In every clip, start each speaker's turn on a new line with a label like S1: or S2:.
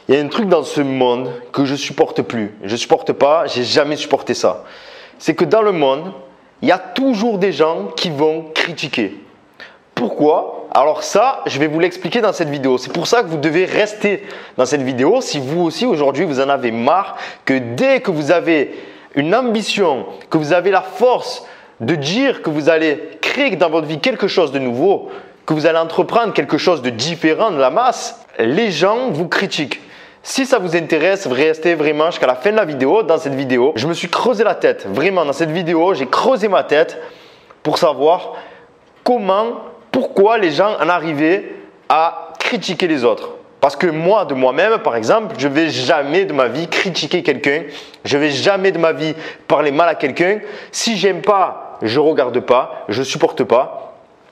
S1: Il y a un truc dans ce monde que je supporte plus. Je supporte pas, j'ai jamais supporté ça. C'est que dans le monde, il y a toujours des gens qui vont critiquer. Pourquoi? Alors ça, je vais vous l'expliquer dans cette vidéo. C'est pour ça que vous devez rester dans cette vidéo. Si vous aussi aujourd'hui vous en avez marre, que dès que vous avez une ambition, que vous avez la force de dire que vous allez créer dans votre vie quelque chose de nouveau, que vous allez entreprendre quelque chose de différent de la masse, les gens vous critiquent. Si ça vous intéresse, restez vraiment jusqu'à la fin de la vidéo. Dans cette vidéo, je me suis creusé la tête. Vraiment, dans cette vidéo, j'ai creusé ma tête pour savoir pourquoi les gens en arrivaient à critiquer les autres. Parce que moi, de moi-même, par exemple, je ne vais jamais de ma vie critiquer quelqu'un. Je ne vais jamais de ma vie parler mal à quelqu'un. Si j'aime pas, je ne regarde pas, je ne supporte pas.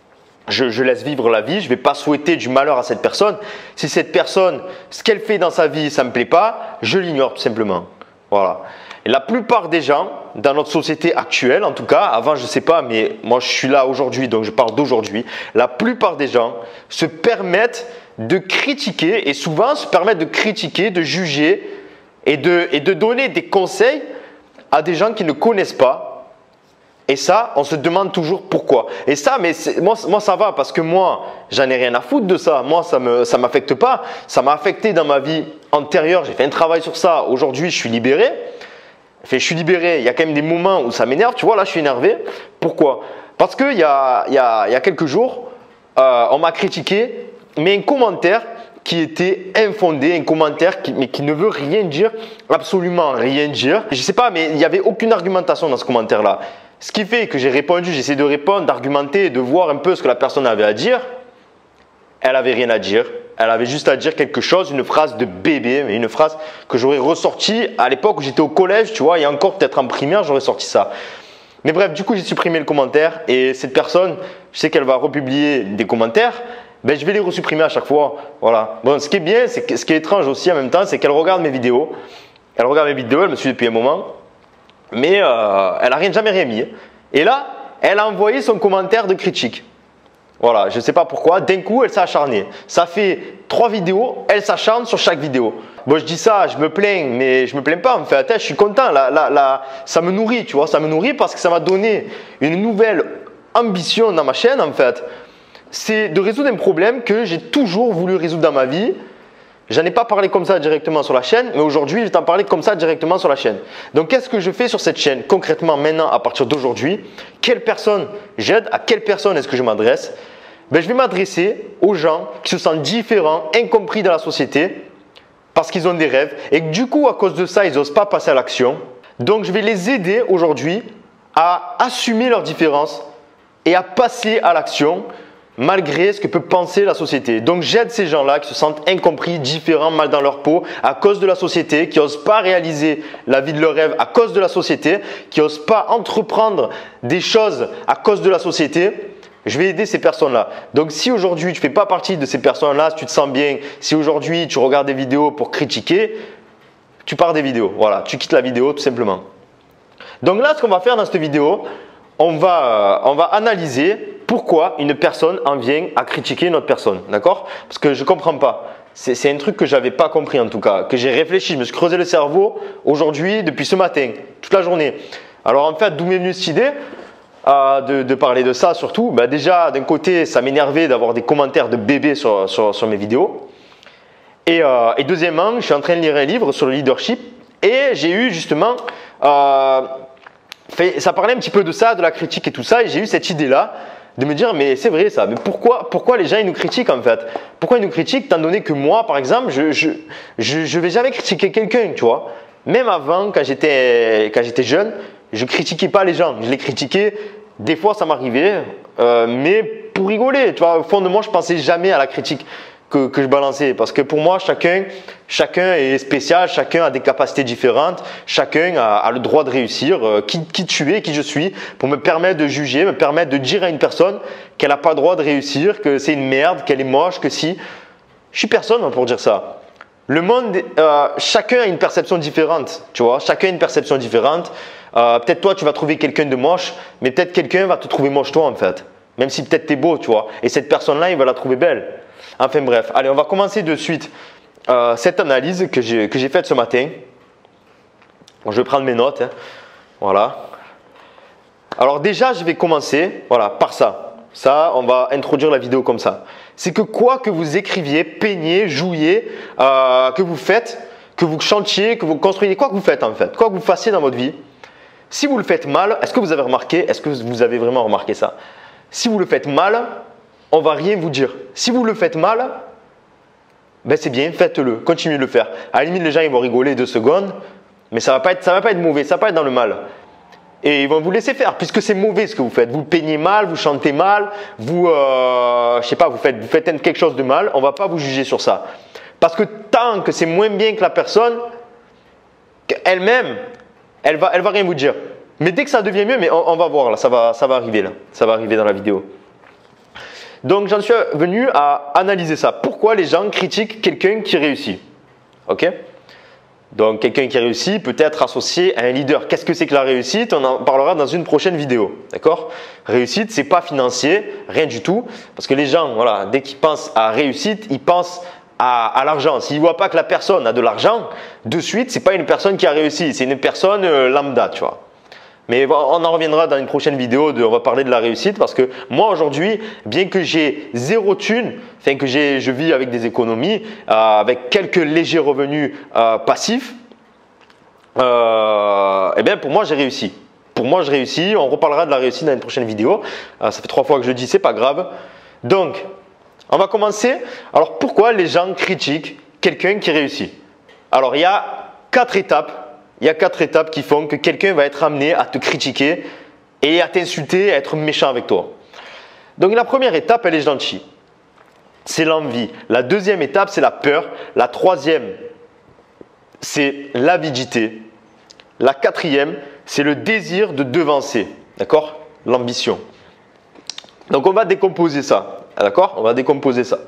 S1: Je laisse vivre la vie, je ne vais pas souhaiter du malheur à cette personne. Si cette personne, ce qu'elle fait dans sa vie, ça ne me plaît pas, je l'ignore tout simplement. Voilà. Et la plupart des gens, dans notre société actuelle, en tout cas, avant je ne sais pas, mais moi je suis là aujourd'hui, donc je parle d'aujourd'hui. La plupart des gens se permettent de critiquer et souvent se permettent de critiquer, de juger et de donner des conseils à des gens qui ne connaissent pas. Et ça, on se demande toujours pourquoi. Et ça, mais moi ça va parce que moi, j'en ai rien à foutre de ça. Moi, ça m'affecte pas. Ça m'a affecté dans ma vie antérieure. J'ai fait un travail sur ça. Aujourd'hui, je suis libéré. Enfin, je suis libéré. Il y a quand même des moments où ça m'énerve. Tu vois, là, je suis énervé. Pourquoi? Parce qu'il y a quelques jours, on m'a critiqué, mais un commentaire qui était infondé, un commentaire qui ne veut rien dire, absolument rien dire. Je ne sais pas, mais il n'y avait aucune argumentation dans ce commentaire-là. Ce qui fait que j'ai répondu, j'ai essayé de répondre, d'argumenter, de voir un peu ce que la personne avait à dire. Elle n'avait rien à dire. Elle avait juste à dire quelque chose, une phrase de bébé, mais une phrase que j'aurais ressortie à l'époque où j'étais au collège, tu vois, et encore peut-être en primaire, j'aurais sorti ça. Mais bref, du coup, j'ai supprimé le commentaire et cette personne, je sais qu'elle va republier des commentaires, ben, je vais les resupprimer à chaque fois. Voilà. Bon, ce qui est bien, ce qui est étrange aussi en même temps, c'est qu'elle regarde mes vidéos. Elle regarde mes vidéos, elle me suit depuis un moment. Mais elle n'a jamais rien mis. Et là, elle a envoyé son commentaire de critique. Voilà, je ne sais pas pourquoi. D'un coup, elle s'est acharnée. Ça fait 3 vidéos, elle s'acharne sur chaque vidéo. Bon, je dis ça, je me plains, mais je ne me plains pas en fait. Je suis content. Ça me nourrit, tu vois. Ça me nourrit parce que ça m'a donné une nouvelle ambition dans ma chaîne en fait. C'est de résoudre un problème que j'ai toujours voulu résoudre dans ma vie. J'en ai pas parlé comme ça directement sur la chaîne, mais aujourd'hui, je vais t'en parler comme ça directement sur la chaîne. Donc, qu'est-ce que je fais sur cette chaîne concrètement maintenant à partir d'aujourd'hui? Quelle personne j'aide? À quelle personne est-ce que je m'adresse? Ben, je vais m'adresser aux gens qui se sentent différents, incompris dans la société parce qu'ils ont des rêves et que du coup, à cause de ça, ils n'osent pas passer à l'action. Donc, je vais les aider aujourd'hui à assumer leurs différences et à passer à l'action malgré ce que peut penser la société. Donc j'aide ces gens-là qui se sentent incompris, différents, mal dans leur peau à cause de la société, qui n'osent pas réaliser la vie de leurs rêves à cause de la société, qui n'osent pas entreprendre des choses à cause de la société. Je vais aider ces personnes-là. Donc si aujourd'hui tu ne fais pas partie de ces personnes-là, si tu te sens bien, si aujourd'hui tu regardes des vidéos pour critiquer, tu pars des vidéos. Voilà, tu quittes la vidéo tout simplement. Donc là, ce qu'on va faire dans cette vidéo, on va analyser pourquoi une personne en vient à critiquer une autre personne, d'accord? Parce que je ne comprends pas. C'est un truc que je n'avais pas compris en tout cas, que j'ai réfléchi, je me suis creusé le cerveau aujourd'hui, depuis ce matin, toute la journée. Alors en fait, d'où m'est venue cette idée de parler de ça surtout? Ben déjà, d'un côté, ça m'énervait d'avoir des commentaires de bébés sur mes vidéos. Et deuxièmement, je suis en train de lire un livre sur le leadership et j'ai eu justement… ça parlait un petit peu de ça, de la critique et tout ça, et j'ai eu cette idée-là de me dire mais c'est vrai ça, mais pourquoi les gens ils nous critiquent en fait? Pourquoi ils nous critiquent étant donné que moi par exemple je vais jamais critiquer quelqu'un, tu vois? Même avant quand j'étais jeune, je critiquais pas les gens, je les critiquais, des fois ça m'arrivait, mais pour rigoler, tu vois, au fond de moi je pensais jamais à la critique que je balançais parce que pour moi chacun est spécial, chacun a des capacités différentes, chacun a le droit de réussir, qui tu es, qui je suis, pour me permettre de juger, me permettre de dire à une personne qu'elle n'a pas le droit de réussir, que c'est une merde, qu'elle est moche, que si… Je suis personne pour dire ça. Le monde, chacun a une perception différente, tu vois, chacun a une perception différente. Peut-être toi tu vas trouver quelqu'un de moche, mais peut-être quelqu'un va te trouver moche toi en fait, même si peut-être tu es beau, tu vois, et cette personne-là il va la trouver belle. Enfin bref, allez on va commencer de suite cette analyse que j'ai faite ce matin. Bon, je vais prendre mes notes. Hein. Voilà. Alors déjà, je vais commencer par ça. Ça, on va introduire la vidéo comme ça. C'est que quoi que vous écriviez, peigniez, jouiez, que vous faites, que vous chantiez, que vous construisiez, quoi que vous faites en fait, quoi que vous fassiez dans votre vie, si vous le faites mal, est-ce que vous avez remarqué, est-ce que vous avez vraiment remarqué ça? Si vous le faites mal, on ne va rien vous dire. Si vous le faites mal, ben c'est bien, faites-le, continuez de le faire. À la limite, les gens ils vont rigoler 2 secondes, mais ça ne va pas être mauvais, ça ne va pas être dans le mal. Et ils vont vous laisser faire, puisque c'est mauvais ce que vous faites. Vous peignez mal, vous chantez mal, vous faites quelque chose de mal, on ne va pas vous juger sur ça. Parce que tant que c'est moins bien que la personne, elle-même, elle va rien vous dire. Mais dès que ça devient mieux, mais on va voir là, ça va arriver là, ça va arriver dans la vidéo. Donc j'en suis venu à analyser ça. Pourquoi les gens critiquent quelqu'un qui réussit? Ok? Donc quelqu'un qui réussit peut être associé à un leader. Qu'est-ce que c'est que la réussite? On en parlera dans une prochaine vidéo. D'accord? Réussite, c'est pas financier, rien du tout. Parce que les gens, voilà, dès qu'ils pensent à réussite, ils pensent à l'argent. S'ils ne voient pas que la personne a de l'argent, de suite, c'est pas une personne qui a réussi, c'est une personne lambda, tu vois. Mais on en reviendra dans une prochaine vidéo, on va parler de la réussite parce que moi aujourd'hui, bien que j'ai 0 thune, enfin que je vis avec des économies, avec quelques légers revenus passifs, eh bien pour moi j'ai réussi. Pour moi je réussis, on reparlera de la réussite dans une prochaine vidéo. Ça fait 3 fois que je le dis, c'est pas grave. Donc, on va commencer. Alors pourquoi les gens critiquent quelqu'un qui réussit? Alors il y a 4 étapes. Il y a 4 étapes qui font que quelqu'un va être amené à te critiquer et à t'insulter, à être méchant avec toi. Donc la première étape, elle est gentille. C'est l'envie. La deuxième étape, c'est la peur. La troisième, c'est l'avidité. La quatrième, c'est le désir de devancer. D'accord? L'ambition. Donc on va décomposer ça. D'accord? On va décomposer ça.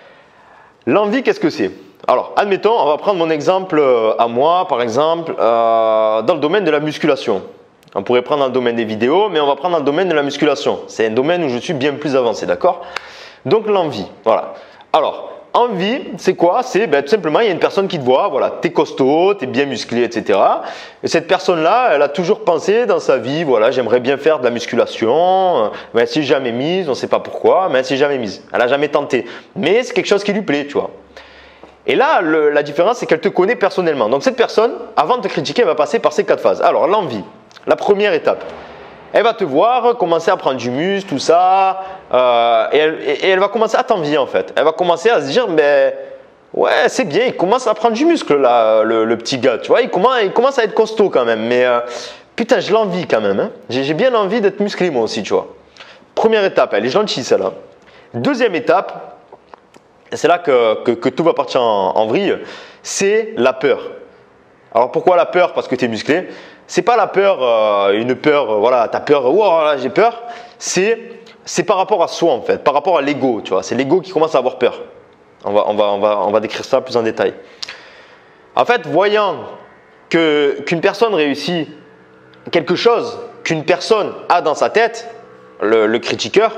S1: L'envie, qu'est-ce que c'est? Alors, admettons, on va prendre mon exemple à moi, par exemple, dans le domaine de la musculation. On pourrait prendre dans le domaine des vidéos, mais on va prendre dans le domaine de la musculation. C'est un domaine où je suis bien plus avancé, d'accord? Donc, l'envie, voilà. Alors, envie, c'est quoi? C'est tout simplement, il y a une personne qui te voit, voilà, t'es costaud, t'es bien musclé, etc. Et cette personne-là, elle a toujours pensé dans sa vie, voilà, j'aimerais bien faire de la musculation, mais elle s'est jamais mise, on ne sait pas pourquoi, mais elle s'est jamais mise. Elle n'a jamais tenté. Mais c'est quelque chose qui lui plaît, tu vois. Et là, la différence, c'est qu'elle te connaît personnellement. Donc cette personne, avant de te critiquer, elle va passer par ces 4 phases. Alors l'envie, la première étape. Elle va te voir commencer à prendre du muscle, tout ça, et elle va commencer à t'envier en fait. Elle va commencer à se dire, mais ouais, c'est bien, il commence à prendre du muscle là, le petit gars, tu vois, il commence à être costaud quand même. Mais putain, je l'envie quand même. Hein. J'ai bien envie d'être musclé moi aussi, tu vois. Première étape, elle est gentille celle-là. Deuxième étape. C'est là que tout va partir en vrille, c'est la peur. Alors pourquoi la peur? Parce que tu es musclé. C'est pas la peur, une peur, voilà, tu as peur, oh là, j'ai peur. C'est par rapport à soi en fait, par rapport à l'ego, tu vois. C'est l'ego qui commence à avoir peur. On va décrire ça plus en détail. En fait, voyant qu'une personne réussit quelque chose qu'une personne a dans sa tête, le critiqueur,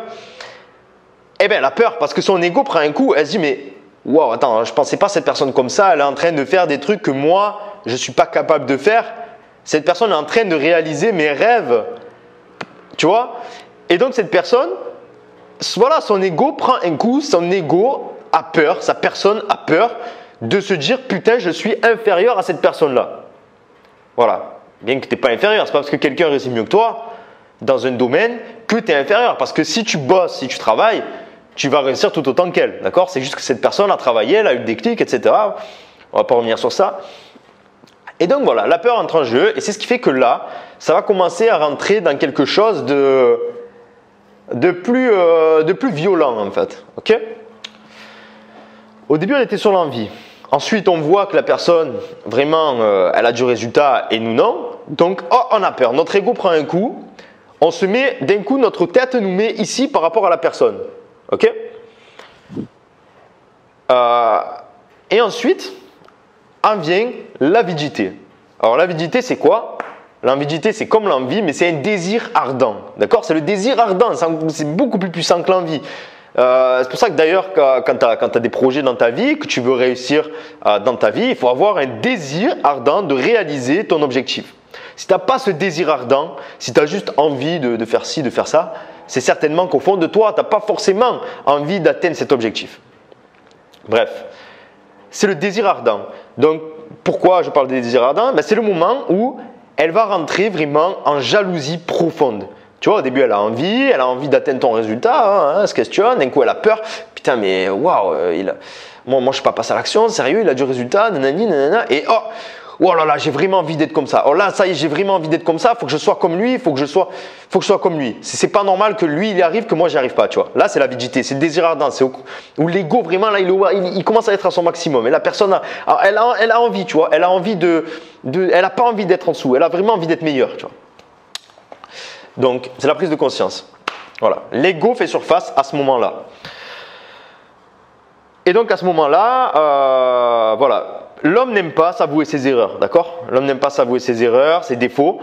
S1: eh bien, la peur, parce que son ego prend un coup, elle se dit, mais wow, attends, je ne pensais pas cette personne comme ça, elle est en train de faire des trucs que moi, je ne suis pas capable de faire. Cette personne est en train de réaliser mes rêves, tu vois. Et donc, cette personne, voilà, son ego prend un coup, son ego a peur, sa personne a peur de se dire, putain, je suis inférieur à cette personne-là. Voilà, bien que tu n'es pas inférieur, ce n'est pas parce que quelqu'un réussit mieux que toi dans un domaine que tu es inférieur. Parce que si tu bosses, si tu travailles, tu vas réussir tout autant qu'elle, d'accord? C'est juste que cette personne a travaillé, elle a eu le déclic, etc. On ne va pas revenir sur ça. Et donc voilà, la peur entre en jeu et c'est ce qui fait que là, ça va commencer à rentrer dans quelque chose de plus violent en fait, ok? Au début, on était sur l'envie. Ensuite, on voit que la personne, vraiment, elle a du résultat et nous non. Donc, oh, on a peur. Notre ego prend un coup. On se met, d'un coup, notre tête nous met ici par rapport à la personne. Ok? Et ensuite, en vient l'avidité. Alors, l'avidité, c'est quoi? L'avidité, c'est comme l'envie, mais c'est un désir ardent. D'accord? C'est le désir ardent. C'est beaucoup plus puissant que l'envie. C'est pour ça que d'ailleurs, quand tu as des projets dans ta vie, que tu veux réussir dans ta vie, il faut avoir un désir ardent de réaliser ton objectif. Si tu n'as pas ce désir ardent, si tu as juste envie de faire ci, de faire ça, c'est certainement qu'au fond de toi, tu n'as pas forcément envie d'atteindre cet objectif. Bref, c'est le désir ardent. Donc, pourquoi je parle des désirs ardents? C'est le moment où elle va rentrer vraiment en jalousie profonde. Tu vois, au début, elle a envie d'atteindre ton résultat, elle se questionne, d'un coup, elle a peur. Putain, mais waouh, moi, je ne suis pas passé à l'action, sérieux, il a du résultat, nanani, nanana. Et oh là là, j'ai vraiment envie d'être comme ça. Oh là, ça y est, j'ai vraiment envie d'être comme ça, il faut que je sois comme lui, il faut que je sois comme lui. C'est pas normal que lui, il y arrive, que moi, j'y arrive pas, tu vois. Là, c'est l'avidité, c'est le désir ardent, c'est où l'ego, vraiment, là, il commence à être à son maximum. Et la personne, elle a envie, tu vois, elle a pas envie d'être en dessous, elle a vraiment envie d'être meilleure, tu vois. Donc, c'est la prise de conscience. Voilà. L'ego fait surface à ce moment-là. Et donc, à ce moment-là, voilà. L'homme n'aime pas s'avouer ses erreurs, d'accord? L'homme n'aime pas s'avouer ses erreurs, ses défauts.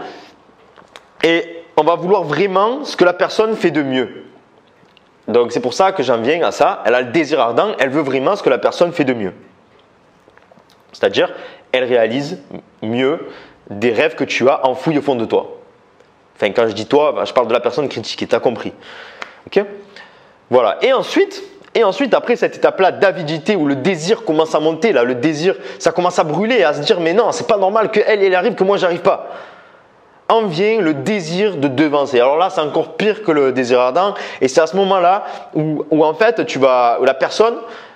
S1: Et on va vouloir vraiment ce que la personne fait de mieux. Donc, c'est pour ça que j'en viens à ça. Elle a le désir ardent, elle veut vraiment ce que la personne fait de mieux. C'est-à-dire, elle réalise mieux des rêves que tu as enfouis au fond de toi. Enfin, quand je dis toi, je parle de la personne critiquée, tu as compris. Ok? Voilà. Et ensuite, après cette étape-là d'avidité où le désir commence à monter, là, le désir, ça commence à brûler, à se dire mais non, c'est pas normal qu'elle arrive, que moi j'arrive pas. En vient le désir de devancer. Alors là, c'est encore pire que le désir ardent. Et c'est à ce moment-là où en fait, où la personne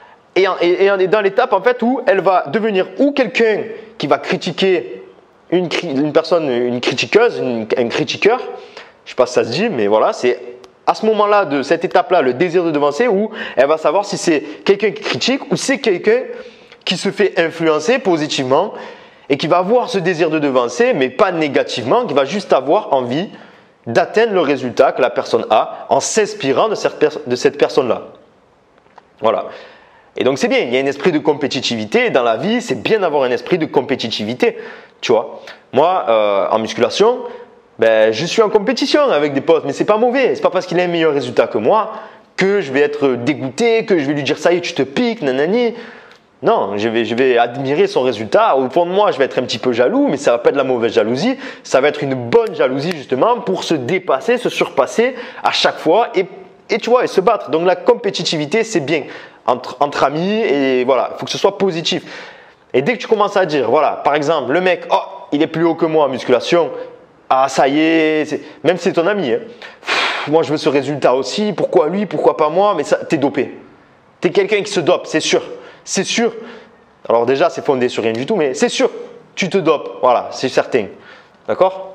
S1: est dans l'étape en fait où elle va devenir ou quelqu'un qui va critiquer une personne, une critiqueuse, un critiqueur, je ne sais pas si ça se dit, mais voilà, c'est à ce moment-là, de cette étape-là, le désir de devancer, où elle va savoir si c'est quelqu'un qui critique ou c'est quelqu'un qui se fait influencer positivement et qui va avoir ce désir de devancer, mais pas négativement, qui va juste avoir envie d'atteindre le résultat que la personne a en s'inspirant de cette personne-là. Voilà. Et donc c'est bien, il y a un esprit de compétitivité dans la vie, c'est bien d'avoir un esprit de compétitivité. Tu vois, moi, en musculation, je suis en compétition avec des potes, mais c'est pas mauvais. C'est pas parce qu'il a un meilleur résultat que moi que je vais être dégoûté, que je vais lui dire ça y est, tu te piques, nanani. Non, je vais admirer son résultat. Au fond de moi, je vais être un petit peu jaloux, mais ça va pas être de la mauvaise jalousie. Ça va être une bonne jalousie justement pour se dépasser, se surpasser à chaque fois et tu vois, et se battre. Donc la compétitivité, c'est bien entre amis et voilà, il faut que ce soit positif. Et dès que tu commences à dire, voilà, par exemple, le mec, oh, il est plus haut que moi en musculation, ah ça y est, même si c'est ton ami, hein. Moi je veux ce résultat aussi, pourquoi lui, pourquoi pas moi, mais ça, t'es dopé. T'es quelqu'un qui se dope, c'est sûr. C'est sûr. Alors déjà, c'est fondé sur rien du tout, mais c'est sûr, tu te dopes, voilà, c'est certain. D'accord?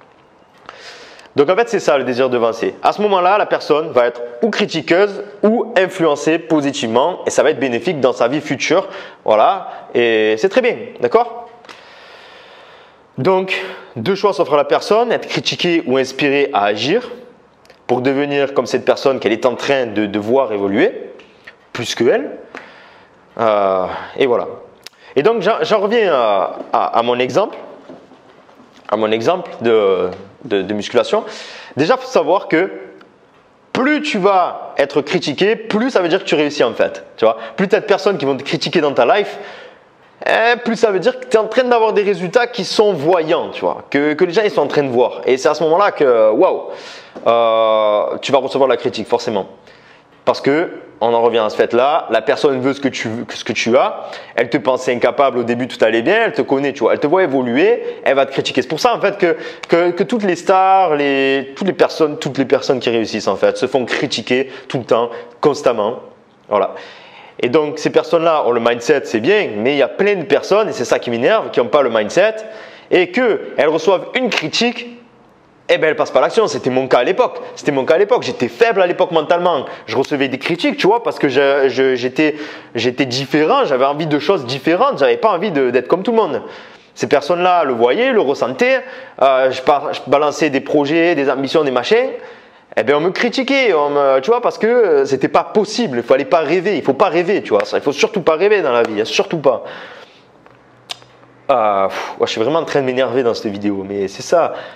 S1: Donc en fait, c'est ça le désir de devancer. À ce moment-là, la personne va être ou critiqueuse ou influencée positivement et ça va être bénéfique dans sa vie future. Voilà, et c'est très bien, d'accord? Donc, deux choix s'offrent à la personne, être critiquée ou inspirée à agir pour devenir comme cette personne qu'elle est en train de voir évoluer, plus qu'elle. Et voilà. Et donc, j'en reviens à mon exemple. De musculation. Déjà, il faut savoir que plus tu vas être critiqué, plus ça veut dire que tu réussis en fait. Tu vois, plus tu as de personnes qui vont te critiquer dans ta life, plus ça veut dire que tu es en train d'avoir des résultats qui sont voyants, tu vois, que les gens ils sont en train de voir. Et c'est à ce moment-là que, waouh, tu vas recevoir la critique forcément. Parce que, on en revient à ce fait-là, la personne veut ce que tu as, elle te pensait incapable au début, tout allait bien, elle te connaît, tu vois, elle te voit évoluer, elle va te critiquer. C'est pour ça en fait que toutes les stars, toutes les personnes qui réussissent en fait, se font critiquer tout le temps, constamment. Voilà. Et donc ces personnes-là ont le mindset, c'est bien, mais il y a plein de personnes, et c'est ça qui m'énerve, qui n'ont pas le mindset, et qu'elles reçoivent une critique. Eh bien, elle passe pas à l'action. C'était mon cas à l'époque. J'étais faible à l'époque mentalement. Je recevais des critiques, tu vois, parce que j'étais différent. J'avais envie de choses différentes. J'avais pas envie d'être comme tout le monde. Ces personnes-là le voyaient, le ressentaient. Je balançais des projets, des ambitions, des machins. Eh bien, on me critiquait, tu vois, parce que c'était pas possible. Il fallait pas rêver. Il faut pas rêver, tu vois. Il faut surtout pas rêver dans la vie. Surtout pas. Je suis vraiment en train de m'énerver dans cette vidéo, mais c'est ça.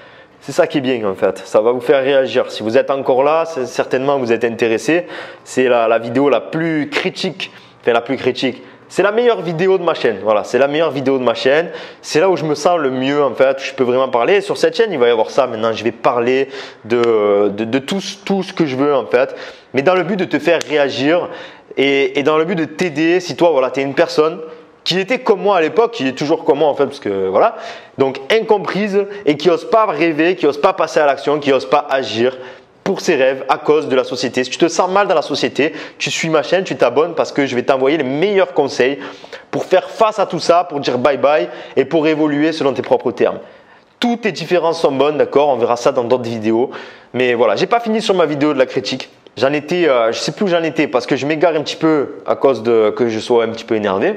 S1: C'est ça qui est bien en fait, ça va vous faire réagir. Si vous êtes encore là, certainement vous êtes intéressé. C'est la vidéo la plus critique, enfin la plus critique. C'est la meilleure vidéo de ma chaîne. Voilà, c'est la meilleure vidéo de ma chaîne. C'est là où je me sens le mieux en fait. Je peux vraiment parler. Sur cette chaîne, il va y avoir ça. Maintenant, je vais parler de tout ce que je veux en fait. Mais dans le but de te faire réagir et dans le but de t'aider. Si toi, voilà, tu es une personne qui était comme moi à l'époque, qui est toujours comme moi en fait, parce que voilà, donc incomprise et qui n'ose pas rêver, qui n'ose pas passer à l'action, qui n'ose pas agir pour ses rêves à cause de la société. Si tu te sens mal dans la société, tu suis ma chaîne, tu t'abonnes parce que je vais t'envoyer les meilleurs conseils pour faire face à tout ça, pour dire bye bye et pour évoluer selon tes propres termes. Toutes tes différences sont bonnes, d'accord, on verra ça dans d'autres vidéos. Mais voilà, j'ai pas fini sur ma vidéo de la critique. J'en étais, je sais plus où j'en étais parce que je m'égare un petit peu à cause que je sois un petit peu énervé.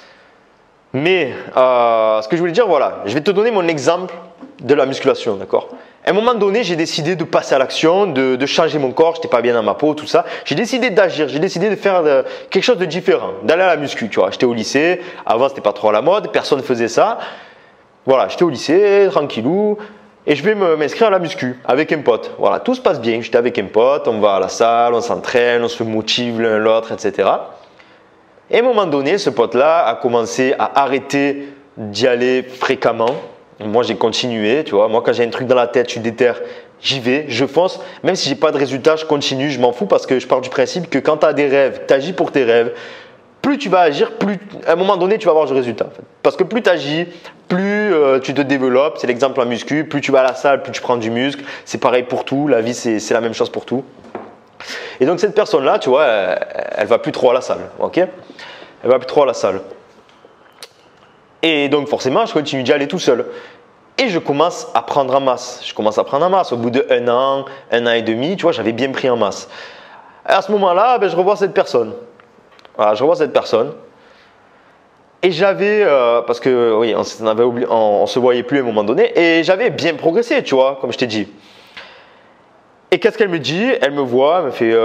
S1: Mais ce que je voulais dire, voilà, je vais te donner mon exemple de la musculation, d'accord. À un moment donné, j'ai décidé de passer à l'action, de changer mon corps, je n'étais pas bien dans ma peau, tout ça. J'ai décidé d'agir, j'ai décidé de faire quelque chose de différent, d'aller à la muscu, tu vois. J'étais au lycée, avant c'était pas trop à la mode, personne ne faisait ça. Voilà, j'étais au lycée, tranquillou, et je vais m'inscrire à la muscu avec un pote. Voilà, tout se passe bien, j'étais avec un pote, on va à la salle, on s'entraîne, on se motive l'un l'autre, etc. Et à un moment donné, ce pote-là a commencé à arrêter d'y aller fréquemment. Moi, j'ai continué, tu vois. Moi, quand j'ai un truc dans la tête, je suis déter, j'y vais, je fonce. Même si j'ai pas de résultat, je continue, je m'en fous parce que je pars du principe que quand tu as des rêves, tu agis pour tes rêves, plus tu vas agir, plus à un moment donné, tu vas avoir du résultat. En fait. Parce que plus tu agis, plus tu te développes. C'est l'exemple en muscu. Plus tu vas à la salle, plus tu prends du muscle. C'est pareil pour tout. La vie, c'est la même chose pour tout. Et donc cette personne-là, tu vois, elle va plus trop à la salle, ok? Elle va plus trop à la salle. Et donc forcément, je continue d'y aller tout seul. Et je commence à prendre en masse. Je commence à prendre en masse. Au bout d'un an et demi, tu vois, j'avais bien pris en masse. Et à ce moment-là, ben, je revois cette personne. Voilà, je revois cette personne. Et j'avais, parce que oui, on se voyait plus à un moment donné, et j'avais bien progressé, tu vois, comme je t'ai dit. Et qu'est-ce qu'elle me dit? Elle me voit, elle me fait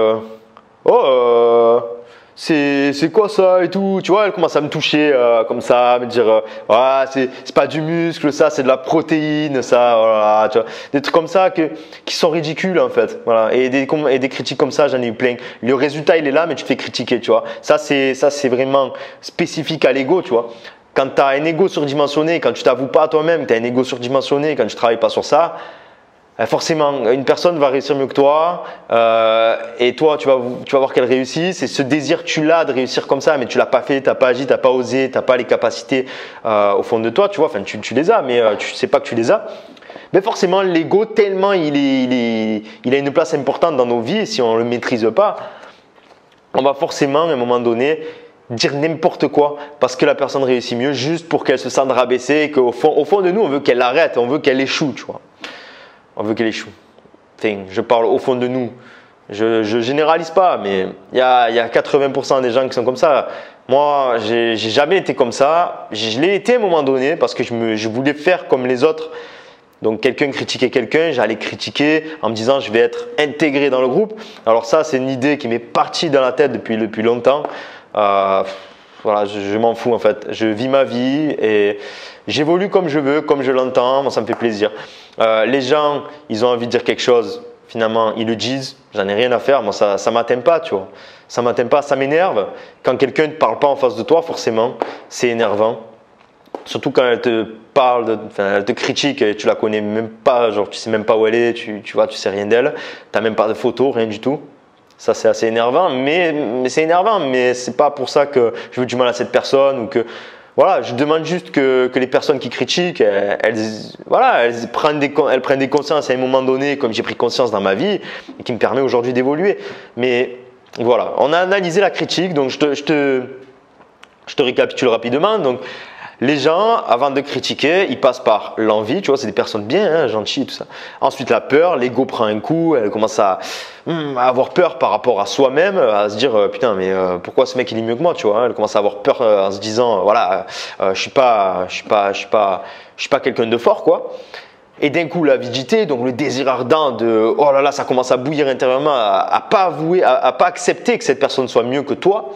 S1: c'est quoi ça et tout, tu vois, elle commence à me toucher comme ça, à me dire c'est pas du muscle, ça c'est de la protéine, ça, voilà, tu vois, des trucs comme ça qui sont ridicules en fait, voilà, et des critiques comme ça, j'en ai eu plein. Le résultat il est là, mais tu te fais critiquer, tu vois. Ça c'est vraiment spécifique à l'ego, tu vois. Quand tu as un ego surdimensionné, quand tu t'avoues pas à toi-même, tu as un ego surdimensionné, quand tu travailles pas sur ça. Forcément, une personne va réussir mieux que toi et toi, tu vas voir qu'elle réussit. C'est ce désir, tu l'as de réussir comme ça, mais tu l'as pas fait, tu n'as pas agi, tu n'as pas osé, tu n'as pas les capacités au fond de toi, tu vois. Enfin, tu les as, mais tu sais pas que tu les as. Mais forcément, l'ego, tellement il a une place importante dans nos vies, et si on ne le maîtrise pas, on va forcément, à un moment donné, dire n'importe quoi parce que la personne réussit mieux juste pour qu'elle se sente rabaissée et qu'au fond de nous, on veut qu'elle arrête, on veut qu'elle échoue, tu vois. On veut qu'elle échoue. Enfin, je parle au fond de nous. Je généralise pas, mais il y a 80% des gens qui sont comme ça. Moi, j'ai jamais été comme ça. Je l'ai été à un moment donné parce que je voulais faire comme les autres. Donc, quelqu'un critiquait quelqu'un, j'allais critiquer en me disant je vais être intégré dans le groupe. Alors ça, c'est une idée qui m'est partie dans la tête depuis longtemps. Voilà, je m'en fous en fait. Je vis ma vie et j'évolue comme je veux, comme je l'entends. Moi, ça me fait plaisir. Les gens, ils ont envie de dire quelque chose. Finalement, ils le disent. J'en ai rien à faire. Moi, ça m'atteint pas, tu vois. Ça m'atteint pas. Ça m'énerve. Quand quelqu'un ne parle pas en face de toi, forcément, c'est énervant. Surtout quand elle te parle, elle te critique et tu la connais même pas. Genre, tu sais même pas où elle est. Tu vois, tu sais rien d'elle. T'as même pas de photo, rien du tout. Ça, c'est assez énervant, mais c'est énervant, mais c'est pas pour ça que je veux du mal à cette personne ou que, voilà, je demande juste que les personnes qui critiquent, elles prennent des consciences à un moment donné, comme j'ai pris conscience dans ma vie et qui me permet aujourd'hui d'évoluer. Mais voilà, on a analysé la critique, donc je te récapitule rapidement. Donc, les gens, avant de critiquer, ils passent par l'envie, tu vois, c'est des personnes bien, hein, gentilles, tout ça. Ensuite, la peur, l'ego prend un coup, elle commence à avoir peur par rapport à soi-même, à se dire putain, mais pourquoi ce mec il est mieux que moi, tu vois. Elle commence à avoir peur en se disant voilà, je suis pas quelqu'un de fort, quoi. Et d'un coup, l'avidité, donc le désir ardent de oh là là, ça commence à bouillir intérieurement, à pas avouer, à pas accepter que cette personne soit mieux que toi.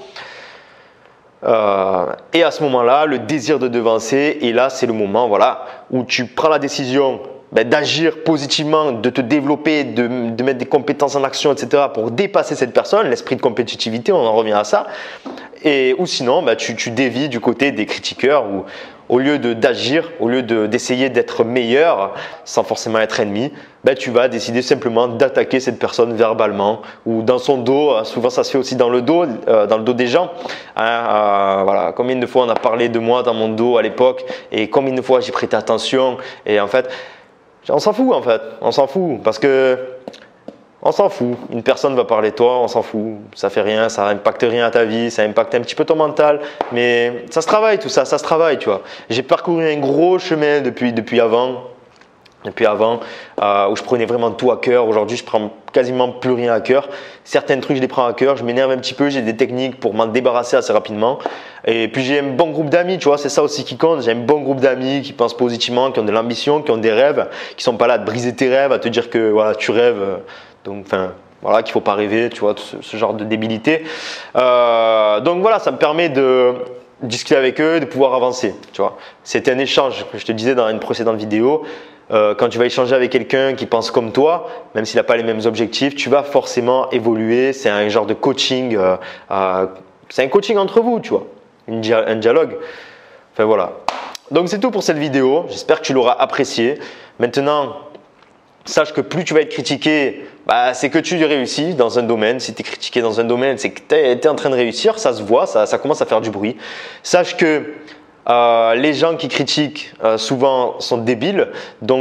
S1: Et à ce moment-là, le désir de devancer, et là c'est le moment, voilà, où tu prends la décision d'agir positivement, de te développer, de mettre des compétences en action, etc. pour dépasser cette personne, l'esprit de compétitivité, on en revient à ça. Ou sinon, tu dévies du côté des critiqueurs où au lieu d'agir, au lieu d'essayer d'être meilleur sans forcément être ennemi, tu vas décider simplement d'attaquer cette personne verbalement ou dans son dos. Souvent, ça se fait aussi dans le dos des gens. Voilà. Combien de fois on a parlé de moi dans mon dos à l'époque et combien de fois j'ai prêté attention. Et en fait, on s'en fout on s'en fout parce que on s'en fout. Une personne va parler de toi, on s'en fout. Ça fait rien, ça impacte rien à ta vie, ça impacte un petit peu ton mental. Mais ça se travaille tout ça, ça se travaille, tu vois. J'ai parcouru un gros chemin depuis avant, où je prenais vraiment tout à cœur. Aujourd'hui, je prends quasiment plus rien à cœur. Certains trucs, je les prends à cœur. Je m'énerve un petit peu. J'ai des techniques pour m'en débarrasser assez rapidement. Et puis, j'ai un bon groupe d'amis, tu vois. C'est ça aussi qui compte. J'ai un bon groupe d'amis qui pensent positivement, qui ont de l'ambition, qui ont des rêves, qui sont pas là à te briser tes rêves, à te dire que voilà, tu rêves. Donc, voilà, qu'il ne faut pas rêver, tu vois, ce genre de débilité. Donc voilà, ça me permet de discuter avec eux, de pouvoir avancer, tu vois. C'était un échange, je te disais dans une précédente vidéo. Quand tu vas échanger avec quelqu'un qui pense comme toi, même s'il n'a pas les mêmes objectifs, tu vas forcément évoluer. C'est un genre de coaching, c'est un coaching entre vous, tu vois, un dialogue. Enfin voilà. Donc c'est tout pour cette vidéo. J'espère que tu l'auras apprécié. Maintenant, sache que plus tu vas être critiqué, c'est que tu réussis dans un domaine. Si tu es critiqué dans un domaine, c'est que tu es en train de réussir. Ça se voit, ça commence à faire du bruit. Sache que les gens qui critiquent souvent sont débiles.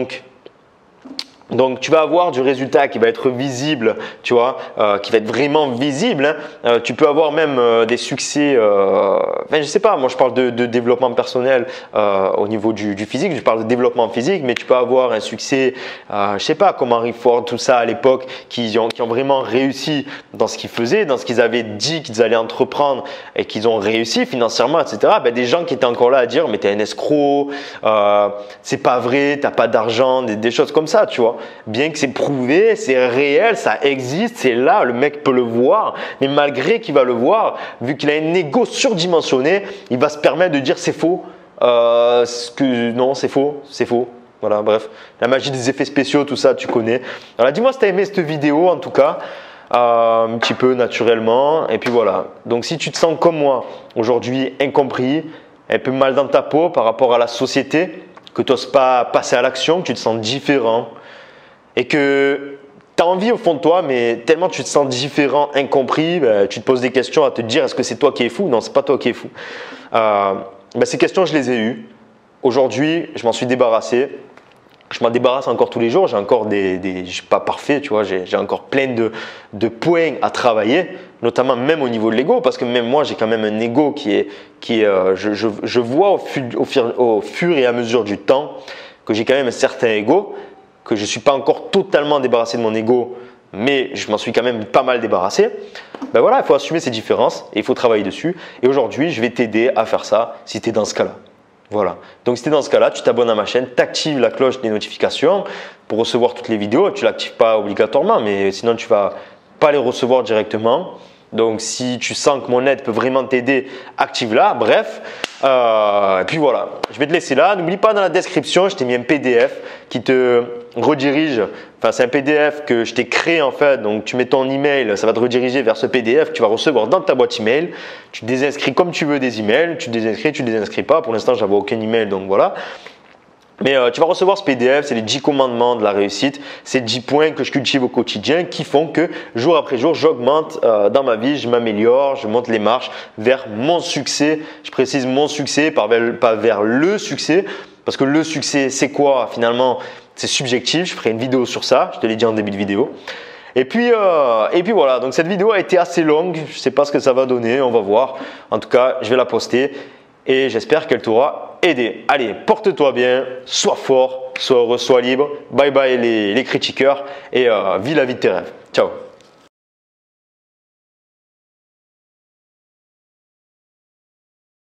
S1: Donc, tu vas avoir du résultat qui va être visible, tu vois, qui va être vraiment visible. Tu peux avoir même des succès. Je sais pas, moi je parle de développement personnel au niveau du physique. Je parle de développement physique, mais tu peux avoir un succès, je sais pas, comme Henry Ford, tout ça à l'époque, qui ont vraiment réussi dans ce qu'ils faisaient, dans ce qu'ils avaient dit qu'ils allaient entreprendre et qu'ils ont réussi financièrement, etc. Des gens qui étaient encore là à dire, mais t'es un escroc, c'est pas vrai, t'as pas d'argent, des choses comme ça, tu vois. Bien que c'est prouvé, c'est réel, ça existe, c'est là, le mec peut le voir, mais malgré qu'il va le voir, vu qu'il a un ego surdimensionné, il va se permettre de dire c'est faux, non c'est faux, c'est faux. Voilà, bref, la magie des effets spéciaux, tout ça, tu connais. Alors dis-moi si tu as aimé cette vidéo en tout cas, un petit peu naturellement, et puis voilà. Donc si tu te sens comme moi aujourd'hui incompris, un peu mal dans ta peau par rapport à la société, que tu n'oses pas passer à l'action, que tu te sens différent, et que tu as envie au fond de toi, mais tellement tu te sens différent, incompris, tu te poses des questions à te dire est-ce que c'est toi qui es fou? Non, c'est pas toi qui es fou. Ces questions, je les ai eues. Aujourd'hui, je m'en suis débarrassé. Je m'en débarrasse encore tous les jours. J'ai encore je suis pas parfait, tu vois. J'ai encore plein de points à travailler, notamment même au niveau de l'ego, parce que même moi, j'ai quand même un ego je vois au fur et à mesure du temps que j'ai quand même un certain ego, que je ne suis pas encore totalement débarrassé de mon ego, mais je m'en suis quand même pas mal débarrassé. Voilà, il faut assumer ces différences et il faut travailler dessus. Et aujourd'hui, je vais t'aider à faire ça si tu es dans ce cas-là. Voilà. Donc si tu es dans ce cas-là, tu t'abonnes à ma chaîne, tu actives la cloche des notifications pour recevoir toutes les vidéos. Tu ne l'actives pas obligatoirement, mais sinon tu ne vas pas les recevoir directement. Donc si tu sens que mon aide peut vraiment t'aider, active-la. Bref, et puis voilà, je vais te laisser là. N'oublie pas, dans la description, je t'ai mis un PDF qui te redirige. Enfin, c'est un PDF que je t'ai créé en fait. Donc tu mets ton email, ça va te rediriger vers ce PDF que tu vas recevoir dans ta boîte email. Tu désinscris comme tu veux des emails. Tu désinscris, tu désinscris pas. Pour l'instant, j'avais aucun email, donc voilà. Mais tu vas recevoir ce PDF, c'est les 10 commandements de la réussite. C'est 10 points que je cultive au quotidien qui font que jour après jour, j'augmente dans ma vie, je m'améliore, je monte les marches vers mon succès. Je précise mon succès, pas vers le succès. Parce que le succès, c'est quoi finalement? C'est subjectif. Je ferai une vidéo sur ça. Je te l'ai dit en début de vidéo. Et puis voilà. Donc cette vidéo a été assez longue. Je ne sais pas ce que ça va donner. On va voir. En tout cas, je vais la poster. Et j'espère qu'elle t'aura aidé. Allez, porte-toi bien, sois fort, sois heureux, sois libre. Bye bye les critiqueurs et vis la vie de tes rêves. Ciao.